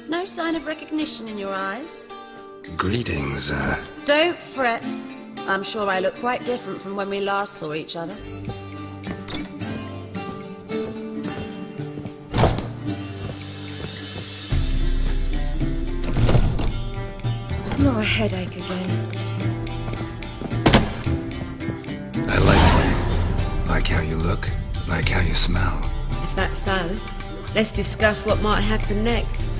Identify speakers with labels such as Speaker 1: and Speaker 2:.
Speaker 1: No sign of recognition in your eyes?
Speaker 2: Greetings,
Speaker 1: Don't fret. I'm sure I look quite different from when we last saw each other. Oh, a headache again.
Speaker 2: I like you. Like how you look, like how you smell.
Speaker 1: If that's so, let's discuss what might happen next.